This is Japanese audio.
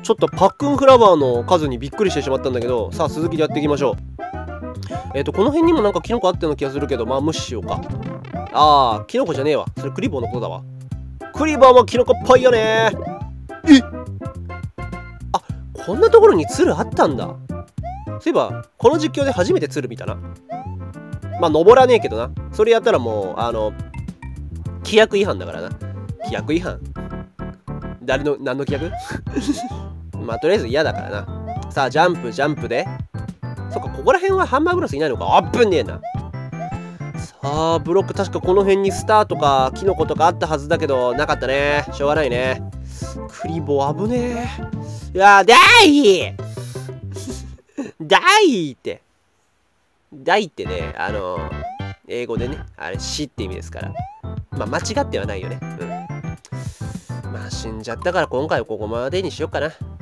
ちょっとパックンフラワーの数にびっくりしてしまったんだけど、さあ続きでやっていきましょう。この辺にもなんかキノコあったような気がするけど、まあ無視しようか。あー、キノコじゃねえわ。それクリボーのことだわ。クリボーもキノコっぽいよね。あ、こんなところにツルあったんだ。そういえばこの実況で初めてツル見たな。まあ登らねえけどな。それやったらもう規約違反だからな。規約違反。何の規約まあとりあえず嫌だからな。さあジャンプジャンプで。そっか、ここら辺はハンマーグラスいないのか。あっぶねえな。さあブロック確かこの辺にスターとかキノコとかあったはずだけどなかったね。しょうがないね。クリボー危ねえ。いやーだい大って大ってね、英語でね、あれ死って意味ですから、まあ間違ってはないよね。まあ死んじゃったから今回はここまでにしようかな。